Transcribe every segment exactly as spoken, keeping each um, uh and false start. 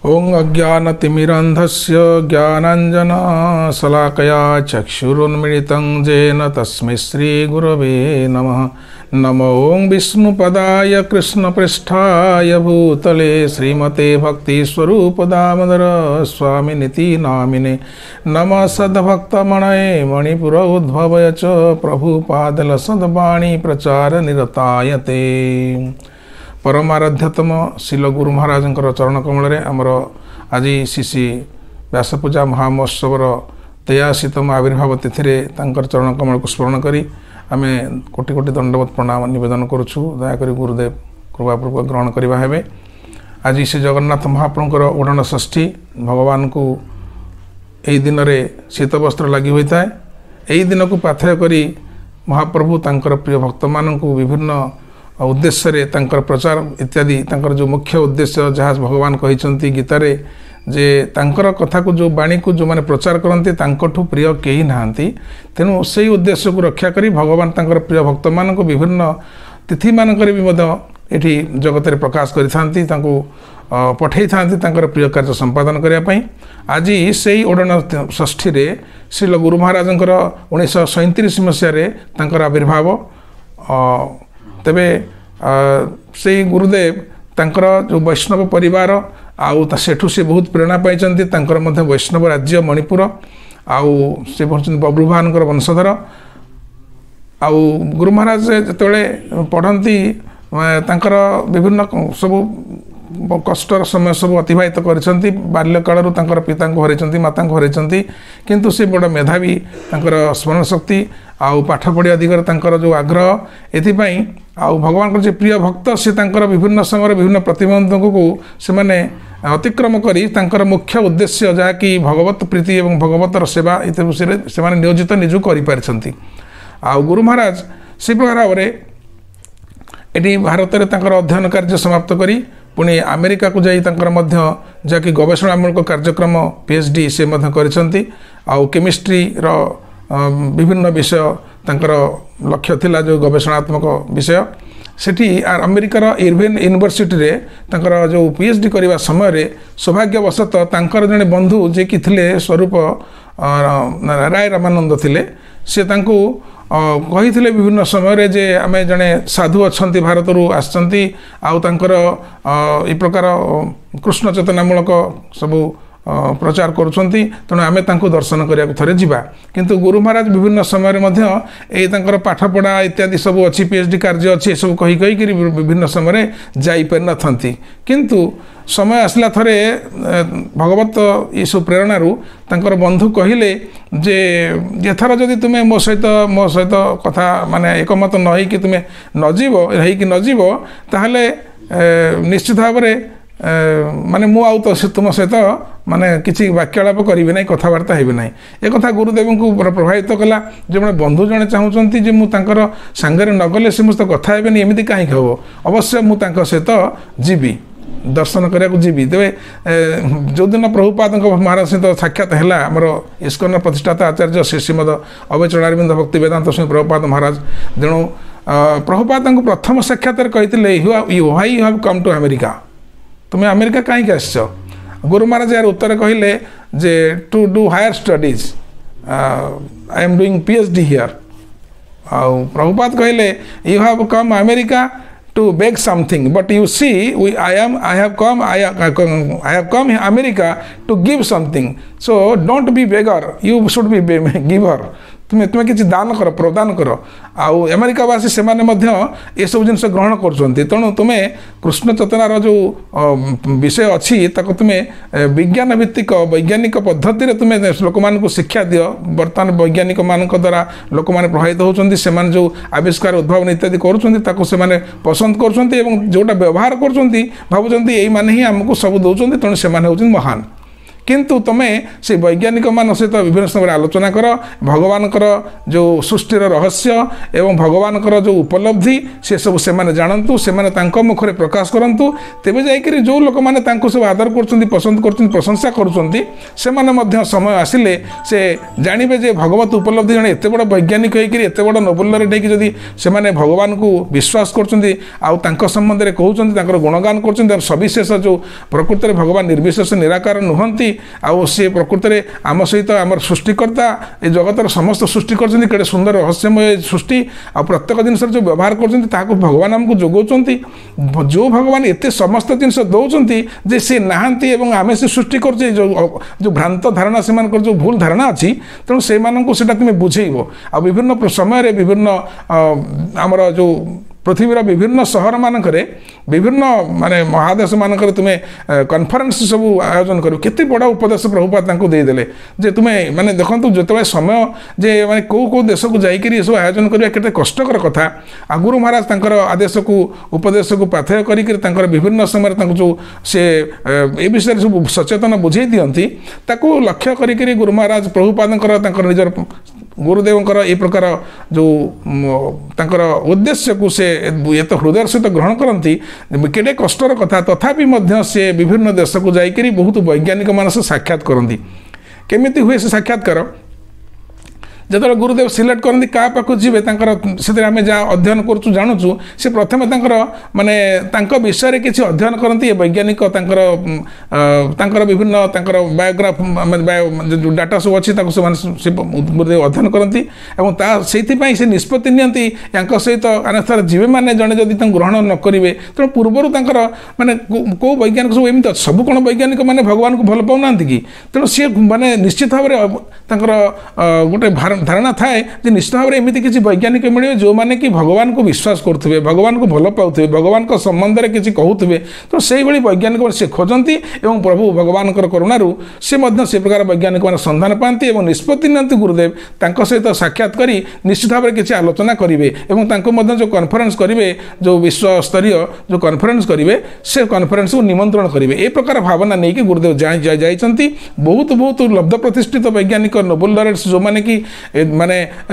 ओं अज्ञानतिमिरन्धस्य ज्ञानाञ्जनशलाकया चक्षुरुन्मिलितं येन तस्मै श्रीगुरवे नमः। नमो ओं विष्णुपदाय कृष्णपृष्ठाय भूतले श्रीमते भक्तिस्वरूपदामोदर स्वामिनिति नामिने। नमः सद्भक्तमणये मणिपुर उद्भवय च प्रभुपादलसद्वाणी प्रचारनिरताय ते। परमाराध्यतम शिल गुरु महाराज चरण कमल आमर आज श्री श्री व्यासपूजा महामहोत्सवर तेयाशीतम आविर्भाव तिथि चरण कमल को स्मरण करी आम कोटि कोटि दंडवत प्रणाम निवेदन करुछु। दयाकोरी गुरुदेव कृपापूर्वक ग्रहण करवा हेबे। आज श्री जगन्नाथ महाप्रभुंकर ओढ़ण षष्ठी भगवान को यही दिन में शीत वस्त्र लगी होता है। यही दिन को पाथेय करी महाप्रभु तांकर प्रिय भक्त मानक विभिन्न उद्देश्य रे तांकर प्रचार इत्यादि तांकर जो मुख्य उद्देश्य जहाँ भगवान कहिसंती गीतारे जे तांकर कथा को जो बाणी को जो माने प्रचार करते तांकठू प्रिय केही नाहांती। तेणु से उद्देश्य को रक्षा करी भगवान तांकर प्रिय भक्त मान को विभिन्न तिथि मानकर भी मध्य एठी जगत रे प्रकाश करिथांती तांको पठेई थांती तांकर प्रिय कार्य संपादन करिया पई। आज से ओढ़ण षष्ठी रे श्री गुरु महाराजंकर उन्नीस सौ सैंतीस मसीह रे तांकर आविर्भाव। तेबे से गुरुदेव तांकर जो वैष्णव परिवार आउ सेठू से बहुत प्रेरणा पाइचंती। तांकर मध्य वैष्णव राज्य मणिपुर आउ से बब्रुभान वंशधर। आउ गुरु महाराज जेतेबेले पढ़ती तांकर विभिन्न सब कष्टर समय सब अतिवाहित करिसंती। बाल्यकालरू तांकर पिता को हरैचंती माता को हरैचंती किंतु से बड़ मेधावी तांकर स्मरण शक्ति आउ पाठ पढ़िया दिगरे तांकर जो आग्रह एथिपाई आउ भगवान जो प्रिय भक्त से तांकर विभिन्न समय विभिन्न प्रतिबंधक को से माने अतिक्रम करी तांकर मुख्य उद्देश्य जहाँ कि भगवत प्रीति एवं भगवतर सेवा इत्यादि विषय से माने नियोजित निजु करि पारिसंती। आउ गुरु महाराज से प्रकार भाव एटी भारत में तांकर अध्ययन कार्य समाप्त करी पुणी अमेरिका को जाई तांकर मध्य जहाँकि गवेषणामूलक कार्यक्रम पीएचडी से मध्य करिसंती। आउ केमिस्ट्री रो विभिन्न विषय तांकर लक्ष्य थिला जो गवेषणात्मक विषय सेठी अमेरिकार इर्विन यूनिवर्सिटी रे तांकर जो पीएचडी करवा समय रे सौभाग्यवशत तांकर जने बंधु जे कि थिले स्वरूप राय रामानंद थिले से तांको कही विभिन्न समय रे जे आमे जने साधु अच्छंती भारत रु आछंती आउ तांकर ए प्रकार कृष्ण चेतनामूलक सबू प्रचार करुछंती। तेणु आमे तांको दर्शन करिया थरे जिबा किंतु गुरु महाराज विभिन्न समय रे मध्य ए तांकर पाठ पढ़ा इत्यादि सब अच्छी पीएचडी कार्य अच्छी सब कही कही करी विभिन्न समय रे जाई पर नथंती किंतु समय आसला थरे भगवत यीशु प्रेरणा रु तांकर बंधु कहिले जे एथर जदि तुमे मो सहित मो सहित कथा माने एकमत न होई कि तुमे न जीवो रही कि न जीवो ताहले निश्चित भाव रे माने मु आउ तो तुम सहित माने किसी वाक्यालाप करेंगे ना कथबार्ता हेबे ना। एक कथा गुरुदेव को प्रभावित कला जो मैं बंधु जड़े चाहूँगी जे मुझे सांगरे नगले से मुझे कथा हेबेनी एमती कहीं हम अवश्य मुझे सहित जीवी दर्शन करने को जीवी। तेरे जो दिन प्रभुपाद महाराज सहित साक्षात है आमर इस्कन प्रतिष्ठाता आचार्य श्री श्रीमद अभय चरणारविंद भक्ति वेदांत स्वामी प्रभुपाद महाराज तेणु प्रभुपाद प्रथम साक्षात कही you why you have come to America तुम्हें अमेरिका कहीं आस। गुरु महाराज यार उत्तर कहले जे to do higher studies I am doing PhD here. आउ प्रभुपाद कहले you have come America to beg something but you see we I am I have come I, I have come America to give something so don't be beggar you should be giver। तुम्हें तुम्हें किसी दान कर प्रदान कर आउ अमेरिकावासी से माने मध्य ये सब जिन ग्रहण करुँच तेणु तुम्हें कृष्ण चेतनार जो विषय अच्छी ताको तुम्हें विज्ञान भित्तिक वैज्ञानिक पद्धति तुम्हें लोक मान शिक्षा दियो। बर्तमान वैज्ञानिक मान द्वारा लोक मैंने प्रभावित होती से जो आविष्कार उद्भावन इत्यादि करें पसंद कर जोटा व्यवहार कर भावुं यही मैंने ही आमको सब दौरान तेणु से महान किंतु तुमे से वैज्ञानिक मान सहित विभिन्न समय आलोचना कर भगवानकर जो सृष्टिर रहस्य एवं भगवानकर जो उपलब्धि से सब से माने जानतु से माने तांको मुखरे प्रकाश करंतु तेबे जाइकरी जो लोक माने तांको सब आदर करछन्ती पसंद करछन्ती प्रशंसा करछन्ती से माने मध्य समय आसिले से जानिबे जे भगवत उपलब्धि जने एते बड़ वैज्ञानिक होइकरी एते बड़ नोबेल लॉरेट होइकरी जदी से माने भगवान को विश्वास करछन्ती आ तांको संबंध रे कहउछन्ती तांकर गुणगान करछन्ती सविशेष जो प्रकृति रे भगवान निर्विशेष निराकार नुहंती आ से प्रकृति रे आम सहित आम सृष्टिकर्ता ए जगतर समस्त सृष्टि करछन्ती केडे सुंदर रहस्यमय सृष्टि आ प्रत्येक जिनस जो व्यवहार करछन्ती ताको भगवान हमको जोगौछन्ती जो भगवान एते समस्त जिनस दउछन्ती जे से नाहंती एवं आमे से सृष्टि करछे जो जो भ्रांत धारणा से मानकर जो भूल धारणा अछि तेणु से माननको सेटा तुमे बुझेइबो आ विभिन्न समय रे विभिन्न हमर जो पृथ्वीर विभिन्न सहर मानक विभिन्न माने महादेश मानक तुम्हें कॉन्फ्रेंस सब आयोजन कर केते बड़ा उपदेश प्रभुपाद देदेले जे तुम्हें माने देखो जो समय जे माने कौ कौ देश को जाइकरी सब आयोजन करवा केते कष्टकर कथा आ गुरु महाराज तांकर आदेश को उपदेश को पाथेय करिकर विभिन्न समय जो से ए विषय सब सचेतन बुझे दियंती ताको लक्ष्य करिकरी गुरु महाराज प्रभुपादंकर तांकर निजर गुरुदेवंकर ए प्रकार जो तांकर उद्देश्य को से ये तो हृदय सहित ग्रहण करती केडे कष्टर कथा तथापि मध्य से विभिन्न देश को जाइकरी बहुत वैज्ञानिक मान से साक्षात करती केमिति हुए से साक्षात्कार जो गुरुदेव सिलेक्ट करती क्या पाक जी से आम जहाँ अध्ययन करूँ जानूँ से प्रथम माने विषय में किसी अध्ययन करती वैज्ञानिक तांकर विभिन्न बायोग्राफ जो डाटा सब अच्छी से गुरुदेव अध्ययन करती से से निष्पत्ति नियंती सहित अनेक जीवे मैंने जड़े जदि ग्रहण न करेंगे तेणु पूर्वर माने कौ वैज्ञानिक सब एमती सब कौन वैज्ञानिक मैंने भगवान को भल पाऊना कि तेणु सी माने निश्चित भाव में गोटे धारणा थाए जे निश्चित भाव में एमती किसी वैज्ञानिक मिले जो मैंने कि भगवान को विश्वास करुवे भगवान को भल पाऊे भगवान को संबंध में किसी कहते तो से वैज्ञानिक से खोजती और प्रभु भगवान करुणारू से से प्रकार वैज्ञानिक मैंने संधान पाती और निष्पत्ति नियंती गुरुदेव तांको सहित साक्षात करी निश्चित भाव में किसी आलोचना करेंगे और जो कॉन्फ्रेंस करेंगे जो विश्व स्तरीय जो कॉन्फ्रेंस करेंगे से कॉन्फ्रेंस को निमंत्रण करेंगे ए प्रकार भावना नहीं कि गुरुदेव जाइछन्ती बहुत बहुत लब्ध प्रतिष्ठित वैज्ञानिक नोबेल लॉरेट्स जो माने कि माने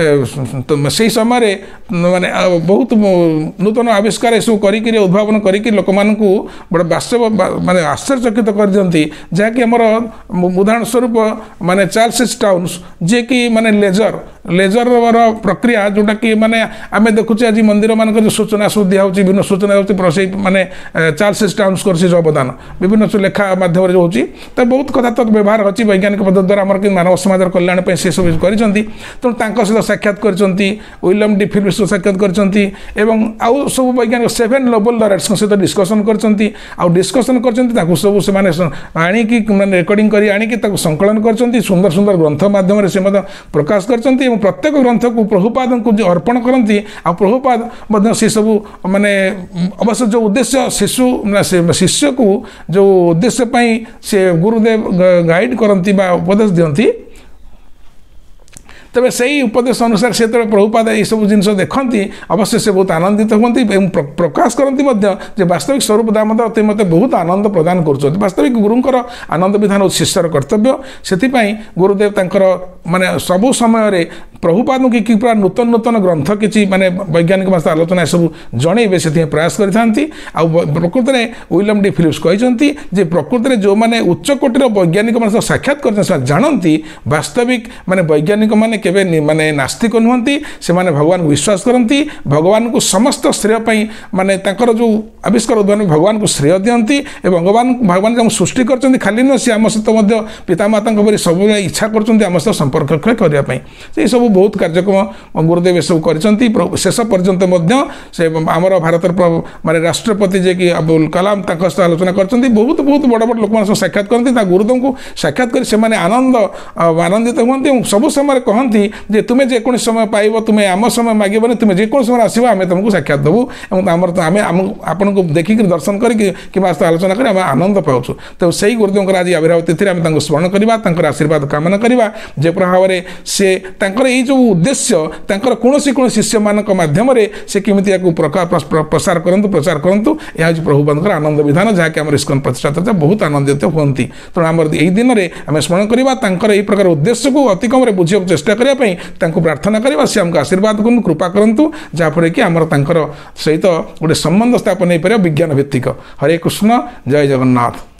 से समय माने बहुत नूतन आविष्कार सब करी उद्भावन करी लोक मानू बड़े वास्तव माने आश्चर्यचकित कर दियंती जहाँकि आमर उदाहरण स्वरूप माने चार्ल्स टाउन्स जे कि माने लेजर लेजर प्रक्रिया जोटा कि माने आम देखुचे आज मंदिर मानक जो सूचना सब दिया विभिन्न सूचना होती माने चार्ल्स टाउन्स कर अवदान विभिन्न लेखा माध्यम जो होची तो बहुत कथा तो व्यवहार अच्छी वैज्ञानिक पद्धति द्वारा आम मानव समाज कल्याण से सब कर तेणु सहित साक्षात करछन्ती विलियम डी फिलिप्स साक्षात करछन्ती एवं आउ सब वैज्ञानिक सेवेन नोबेल लॉरेट्स सहित डिस्कसन करछन्ती आउ डिस्कसन करछन्ती ताकू सब से माने आनिकी माने रेकॉर्डिंग करी आनिकी ताकू संकलन करछन्ती सुंदर सुंदर ग्रंथ माध्यम रे से मत प्रकाश करछन्ती एवं प्रत्येक ग्रंथ को प्रभुपाद को जो अर्पण करती आ प्रभुपाद मध्य से सब माने अवश्य जो उद्देश्य शिशु शिष्य को जो उद्देश्य पई से गुरुदेव गाइड करती बा उपदेश दियंती तेज से ही उपदेश अनुसार से प्रभुपाद ये सब जिन देखती अवश्य से बहुत आनंदित होती प्रकाश करती वास्तविक स्वरूप दामोदर ते मत बहुत आनंद प्रदान कर वास्तविक गुरुंकर आनंद विधान शिष्यर कर्तव्य से गुरुदेव तांकर माने सबु समय प्रभुपाद की कि नूतन नूतन ग्रंथ किसी माने वैज्ञानिक भाषा आलोचना सब जनइबे से प्रयास करते प्रकृत में विलियम डी फिलिप्स कहते जे प्रकृत में जो मैंने उच्च कोटिर वैज्ञानिक मान साक्षात कर जानती वास्तविक माने वैज्ञानिक माने केवे माने नास्तिक नुहंती से माने भगवान को विश्वास करती भगवान को समस्त श्रेय पाई माने तांकर जो आविष्कार उद्भावन भगवान को श्रेय दियंती भगवान भगवान जो सृष्टि करछन्ती खाली न से आम सहित पिता माता परि सब इच्छा करछन्ती सहित संपर्क करने से सब बहुत कार्यक्रम गुरुदेव सब करछन्ती शेष पर्यंत से आमर भारत माने राष्ट्रपति जे कि अब्दुल कलाम सहित आलोचना करछन्ती बहुत बहुत बड़ बड़ लोक मान साक्षात करती गुरुदेव को साक्षात कर से आनंद आनंदित हुए सब समय कहती जे तुम्हें जेको समय पाइब तुम्हें आम समय मागबनी तुम्हें जेको समय आसो आम तुमको साक्षात देवु और आम आम आपन को देखिक दर्शन करके आलोचना कर आनंद पाऊँ तो से ही गुरुदेव आज आविर्भाव तिथि आम स्मरण करवा आशीर्वाद कामना करवा जे प्रभाव से ये जो उद्देश्य तांकर कौनसी कौन शिष्य मानक माध्यम से केमिति याकू प्रसार करंतु प्रचार करंतु यह हूँ प्रभु बंधुकर आनंद विधान जहाँकि आम इस्कन प्रतिष्ठाता बहुत आनंदित हमें तेणु आम यही दिन में आम स्मरण करवा तांकर यही प्रकार उद्देश्य को अतिकम बुझा चेष्टा करने प्रार्थना करवा सी आमको आशीर्वाद करूँ कृपा करूँ जहाँफल कि आमर तांकर सहित गोटे संबंध स्थापन हो पारे विज्ञान भित्तिक। हरे कृष्ण जय जगन्नाथ।